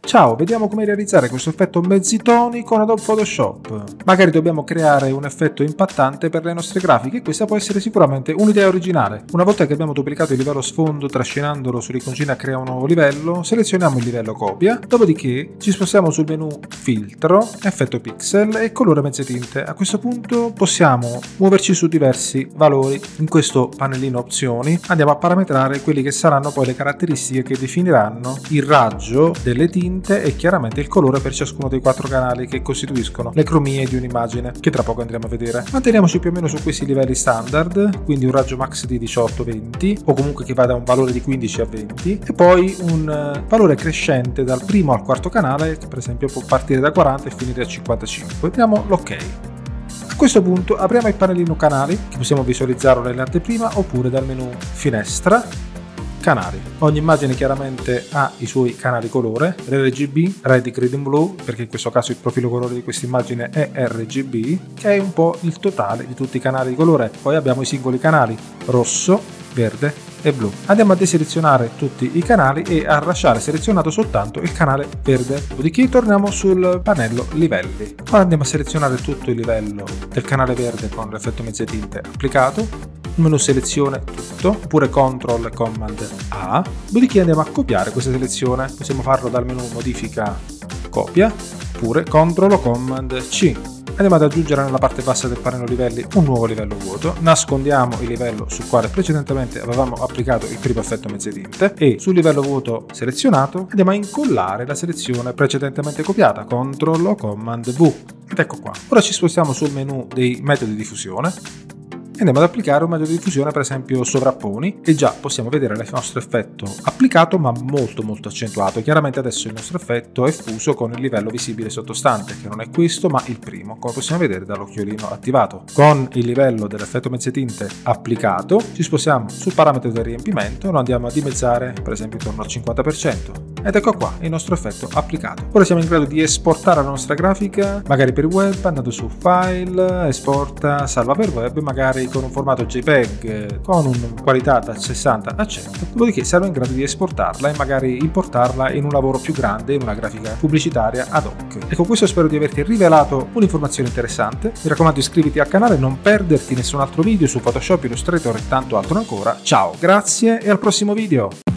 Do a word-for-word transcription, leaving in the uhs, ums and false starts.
Ciao, vediamo come realizzare questo effetto mezzitoni con Adobe Photoshop. Magari dobbiamo creare un effetto impattante per le nostre grafiche e questa può essere sicuramente un'idea originale. Una volta che abbiamo duplicato il livello sfondo trascinandolo sull'iconcina crea un nuovo livello, selezioniamo il livello copia, dopodiché ci spostiamo sul menu filtro, effetto pixel e colore mezze tinte. A questo punto possiamo muoverci su diversi valori. In questo pannellino opzioni andiamo a parametrare quelli che saranno poi le caratteristiche che definiranno il raggio delle tinte e chiaramente il colore per ciascuno dei quattro canali che costituiscono le cromie di un'immagine, che tra poco andremo a vedere. Manteniamoci più o meno su questi livelli standard, quindi un raggio max di diciotto venti o comunque che va da un valore di quindici a venti e poi un valore crescente dal primo al quarto canale, che per esempio può partire da quaranta e finire a cinquantacinque. Diamo l'ok. A questo punto apriamo il pannellino canali, che possiamo visualizzare nell'anteprima oppure dal menu finestra canali. Ogni immagine chiaramente ha i suoi canali colore, R G B, Red, Green and Blue, perché in questo caso il profilo colore di questa immagine è R G B, che è un po' il totale di tutti i canali di colore. Poi abbiamo i singoli canali rosso, verde e blu. Andiamo a deselezionare tutti i canali e a lasciare selezionato soltanto il canale verde. Dopodiché torniamo sul pannello livelli. Ora andiamo a selezionare tutto il livello del canale verde con l'effetto mezze tinte applicato. Menu selezione tutto, oppure control command A, dopodiché andiamo a copiare questa selezione. Possiamo farlo dal menu modifica copia, oppure control o command C. Andiamo ad aggiungere nella parte bassa del pannello livelli un nuovo livello vuoto, nascondiamo il livello sul quale precedentemente avevamo applicato il primo effetto mezze tinte e sul livello vuoto selezionato andiamo a incollare la selezione precedentemente copiata, control o command V. Ed ecco qua. Ora ci spostiamo sul menu dei metodi di fusione e andiamo ad applicare un metodo di fusione, per esempio sovrapponi, e già possiamo vedere il nostro effetto applicato ma molto molto accentuato. Chiaramente adesso il nostro effetto è fuso con il livello visibile sottostante, che non è questo ma il primo, come possiamo vedere dall'occhiolino attivato. Con il livello dell'effetto mezze tinte applicato ci spostiamo sul parametro del riempimento, lo andiamo a dimezzare per esempio intorno al cinquanta per cento. Ed ecco qua il nostro effetto applicato. Ora siamo in grado di esportare la nostra grafica, magari per web, andando su File, Esporta, Salva per web, magari con un formato JPEG con una qualità da sessanta a cento, dopodiché saremo in grado di esportarla e magari importarla in un lavoro più grande, in una grafica pubblicitaria ad hoc. E con questo spero di averti rivelato un'informazione interessante. Mi raccomando, iscriviti al canale, non perderti nessun altro video su Photoshop, Illustrator e tanto altro ancora. Ciao, grazie e al prossimo video!